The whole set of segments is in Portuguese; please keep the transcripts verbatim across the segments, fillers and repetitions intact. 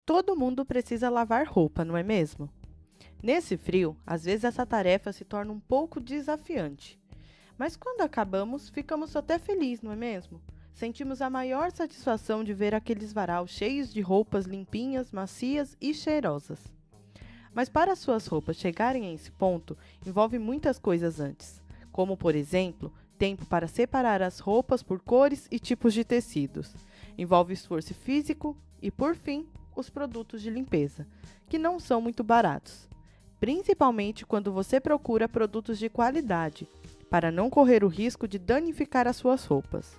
Todo mundo precisa lavar roupa, não é mesmo? Nesse frio, às vezes essa tarefa se torna um pouco desafiante. Mas quando acabamos, ficamos até felizes, não é mesmo? Sentimos a maior satisfação de ver aqueles varais cheios de roupas limpinhas, macias e cheirosas. Mas para suas roupas chegarem a esse ponto, envolve muitas coisas antes, como, por exemplo, tempo para separar as roupas por cores e tipos de tecidos. Envolve esforço físico e, por fim, os produtos de limpeza, que não são muito baratos, principalmente quando você procura produtos de qualidade, para não correr o risco de danificar as suas roupas.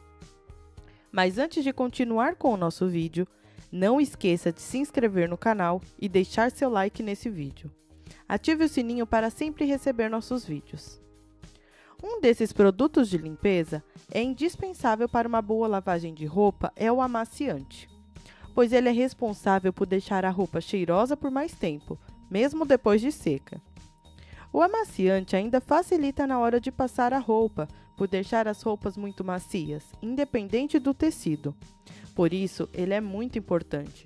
Mas antes de continuar com o nosso vídeo, não esqueça de se inscrever no canal e deixar seu like nesse vídeo. Ative o sininho para sempre receber nossos vídeos. Um desses produtos de limpeza é indispensável para uma boa lavagem de roupa é o amaciante, pois ele é responsável por deixar a roupa cheirosa por mais tempo, mesmo depois de seca. O amaciante ainda facilita na hora de passar a roupa, por deixar as roupas muito macias, independente do tecido. Por isso, ele é muito importante.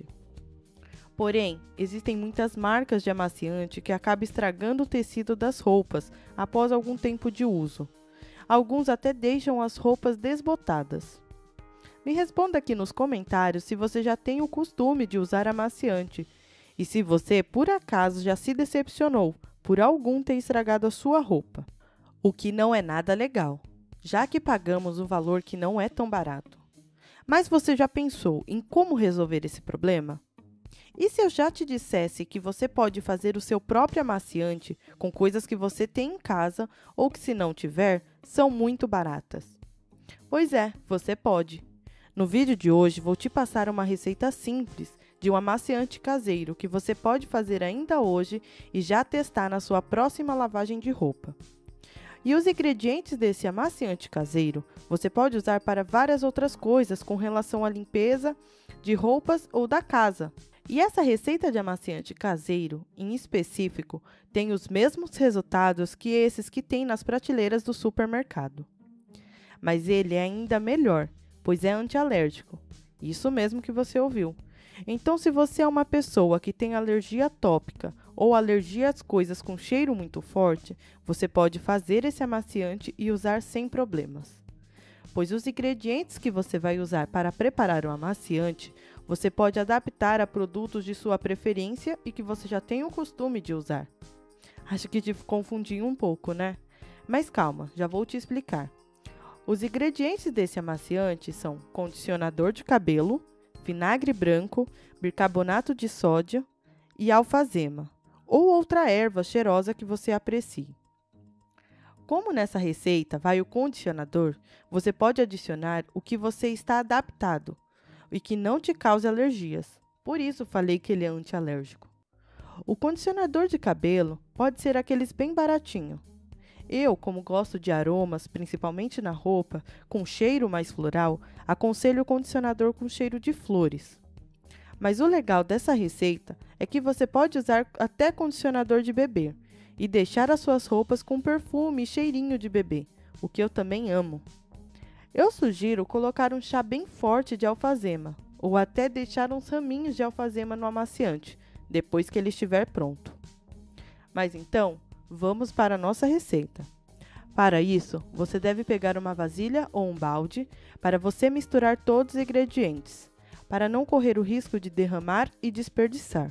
Porém, existem muitas marcas de amaciante que acabam estragando o tecido das roupas após algum tempo de uso. Alguns até deixam as roupas desbotadas. Me responda aqui nos comentários se você já tem o costume de usar amaciante e se você, por acaso, já se decepcionou por algum ter estragado a sua roupa. O que não é nada legal, já que pagamos um valor que não é tão barato. Mas você já pensou em como resolver esse problema? E se eu já te dissesse que você pode fazer o seu próprio amaciante com coisas que você tem em casa ou que, se não tiver, são muito baratas? Pois é, você pode. No vídeo de hoje, vou te passar uma receita simples de um amaciante caseiro que você pode fazer ainda hoje e já testar na sua próxima lavagem de roupa. E os ingredientes desse amaciante caseiro você pode usar para várias outras coisas com relação à limpeza de roupas ou da casa. E essa receita de amaciante caseiro, em específico, tem os mesmos resultados que esses que tem nas prateleiras do supermercado. Mas ele é ainda melhor, pois é antialérgico. Isso mesmo que você ouviu. Então, se você é uma pessoa que tem alergia tópica ou alergia às coisas com cheiro muito forte, você pode fazer esse amaciante e usar sem problemas. Pois os ingredientes que você vai usar para preparar o amaciante, você pode adaptar a produtos de sua preferência e que você já tem o costume de usar. Acho que te confundi um pouco, né? Mas calma, já vou te explicar. Os ingredientes desse amaciante são condicionador de cabelo, vinagre branco, bicarbonato de sódio e alfazema, ou outra erva cheirosa que você aprecie. Como nessa receita vai o condicionador, você pode adicionar o que você está adaptado e que não te cause alergias. Por isso falei que ele é antialérgico. O condicionador de cabelo pode ser aqueles bem baratinho. Eu, como gosto de aromas, principalmente na roupa, com cheiro mais floral, aconselho o condicionador com cheiro de flores. Mas o legal dessa receita é que você pode usar até condicionador de bebê e deixar as suas roupas com perfume e cheirinho de bebê, o que eu também amo. Eu sugiro colocar um chá bem forte de alfazema, ou até deixar uns raminhos de alfazema no amaciante, depois que ele estiver pronto. Mas então, vamos para a nossa receita. Para isso, você deve pegar uma vasilha ou um balde para você misturar todos os ingredientes, para não correr o risco de derramar e desperdiçar.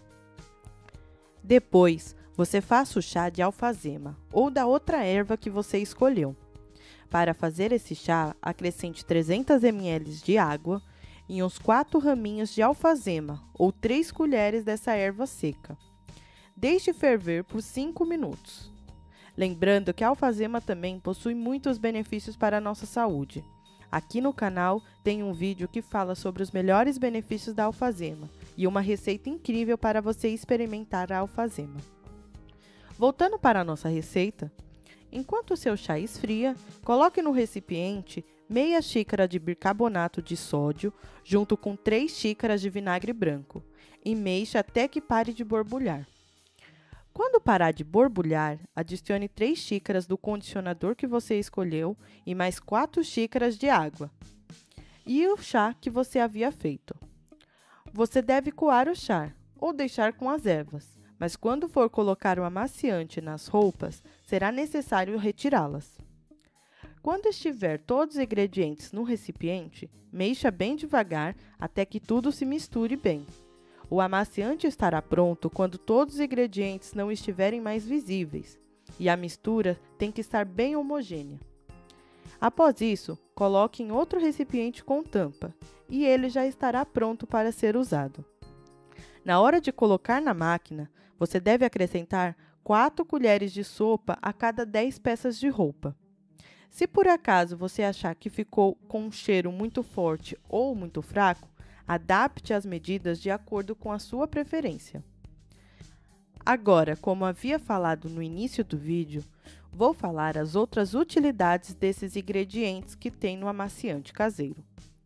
Depois, você faça o chá de alfazema ou da outra erva que você escolheu. Para fazer esse chá, acrescente trezentos mililitros de água e uns quatro raminhos de alfazema ou três colheres dessa erva seca. Deixe ferver por cinco minutos. Lembrando que a alfazema também possui muitos benefícios para a nossa saúde. Aqui no canal tem um vídeo que fala sobre os melhores benefícios da alfazema e uma receita incrível para você experimentar a alfazema. Voltando para a nossa receita, enquanto o seu chá esfria, coloque no recipiente meia xícara de bicarbonato de sódio junto com três xícaras de vinagre branco e mexa até que pare de borbulhar. Quando parar de borbulhar, adicione três xícaras do condicionador que você escolheu e mais quatro xícaras de água e o chá que você havia feito. Você deve coar o chá, ou deixar com as ervas, mas quando for colocar o amaciante nas roupas, será necessário retirá-las. Quando estiver todos os ingredientes no recipiente, mexa bem devagar até que tudo se misture bem. O amaciante estará pronto quando todos os ingredientes não estiverem mais visíveis, e a mistura tem que estar bem homogênea. Após isso, coloque em outro recipiente com tampa, e ele já estará pronto para ser usado. Na hora de colocar na máquina, você deve acrescentar quatro colheres de sopa a cada dez peças de roupa. Se por acaso você achar que ficou com um cheiro muito forte ou muito fraco, adapte as medidas de acordo com a sua preferência. Agora, como havia falado no início do vídeo, vou falar as outras utilidades desses ingredientes que tem no amaciante caseiro.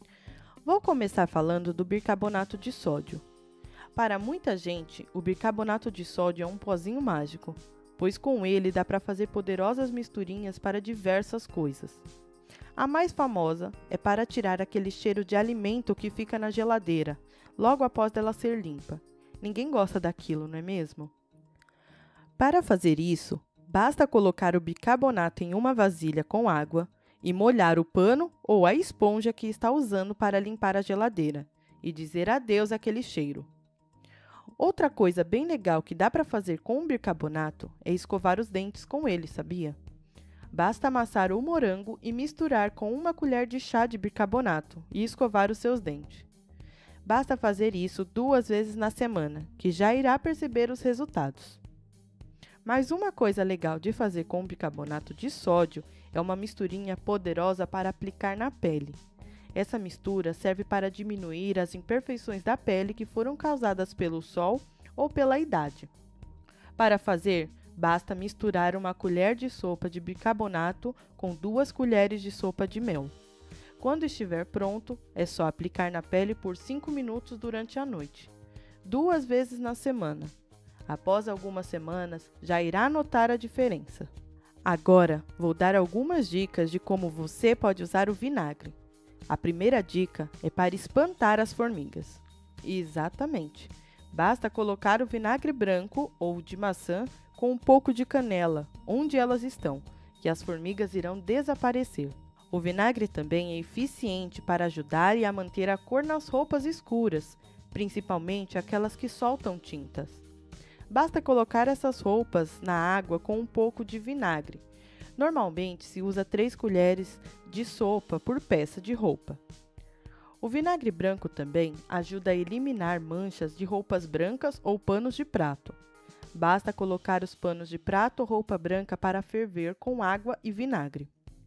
Vou começar falando do bicarbonato de sódio. Para muita gente, o bicarbonato de sódio é um pozinho mágico, pois com ele dá para fazer poderosas misturinhas para diversas coisas. A mais famosa é para tirar aquele cheiro de alimento que fica na geladeira, logo após ela ser limpa. Ninguém gosta daquilo, não é mesmo? Para fazer isso, basta colocar o bicarbonato em uma vasilha com água e molhar o pano ou a esponja que está usando para limpar a geladeira e dizer adeus àquele cheiro. Outra coisa bem legal que dá para fazer com o bicarbonato é escovar os dentes com ele, sabia? Basta amassar o morango e misturar com uma colher de chá de bicarbonato e escovar os seus dentes. Basta fazer isso duas vezes na semana, que já irá perceber os resultados. Mas uma coisa legal de fazer com o bicarbonato de sódio é uma misturinha poderosa para aplicar na pele. Essa mistura serve para diminuir as imperfeições da pele que foram causadas pelo sol ou pela idade. Para fazer, basta misturar uma colher de sopa de bicarbonato com duas colheres de sopa de mel. Quando estiver pronto, é só aplicar na pele por cinco minutos durante a noite, duas vezes na semana. Após algumas semanas, já irá notar a diferença. Agora, vou dar algumas dicas de como você pode usar o vinagre. A primeira dica é para espantar as formigas. Exatamente! Basta colocar o vinagre branco ou de maçã com um pouco de canela, onde elas estão, que as formigas irão desaparecer. O vinagre também é eficiente para ajudar e a manter a cor nas roupas escuras, principalmente aquelas que soltam tintas. Basta colocar essas roupas na água com um pouco de vinagre. Normalmente se usa três colheres de sopa por peça de roupa. O vinagre branco também ajuda a eliminar manchas de roupas brancas ou panos de prato. Basta colocar os panos de prato ou roupa branca para ferver com água e vinagre.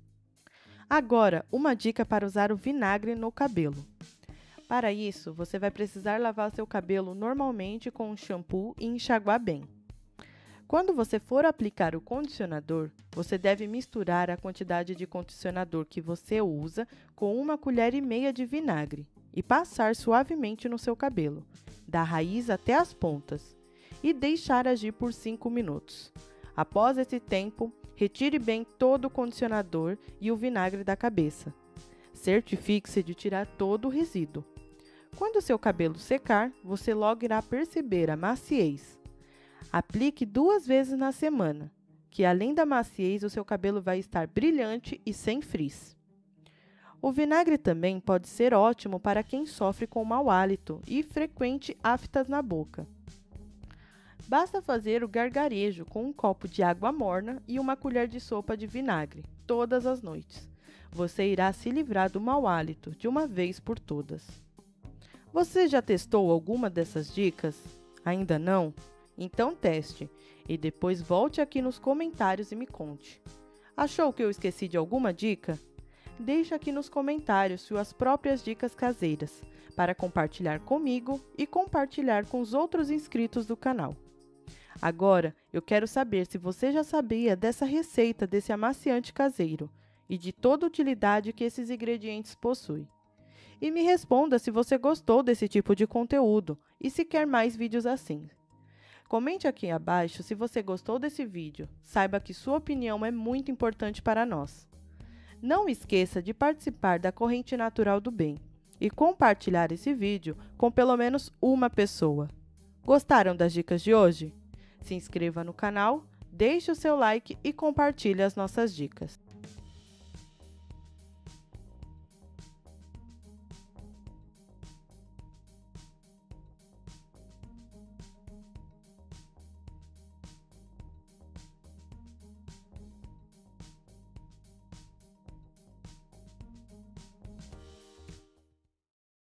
Agora, uma dica para usar o vinagre no cabelo. Para isso, você vai precisar lavar seu cabelo normalmente com um shampoo e enxaguar bem. Quando você for aplicar o condicionador, você deve misturar a quantidade de condicionador que você usa com uma colher e meia de vinagre e passar suavemente no seu cabelo, da raiz até as pontas, e deixar agir por cinco minutos. Após esse tempo, retire bem todo o condicionador e o vinagre da cabeça. Certifique-se de tirar todo o resíduo. Quando seu cabelo secar, você logo irá perceber a maciez. Aplique duas vezes na semana, que além da maciez, o seu cabelo vai estar brilhante e sem frizz. O vinagre também pode ser ótimo para quem sofre com mau hálito e frequente aftas na boca. Basta fazer o gargarejo com um copo de água morna e uma colher de sopa de vinagre, todas as noites. Você irá se livrar do mau hálito de uma vez por todas. Você já testou alguma dessas dicas? Ainda não? Então teste e depois volte aqui nos comentários e me conte. Achou que eu esqueci de alguma dica? Deixe aqui nos comentários suas próprias dicas caseiras para compartilhar comigo e compartilhar com os outros inscritos do canal. Agora, eu quero saber se você já sabia dessa receita desse amaciante caseiro e de toda a utilidade que esses ingredientes possuem. E me responda se você gostou desse tipo de conteúdo e se quer mais vídeos assim. Comente aqui abaixo se você gostou desse vídeo. Saiba que sua opinião é muito importante para nós. Não esqueça de participar da Corrente Natural do Bem e compartilhar esse vídeo com pelo menos uma pessoa. Gostaram das dicas de hoje? Se inscreva no canal, deixe o seu like e compartilhe as nossas dicas.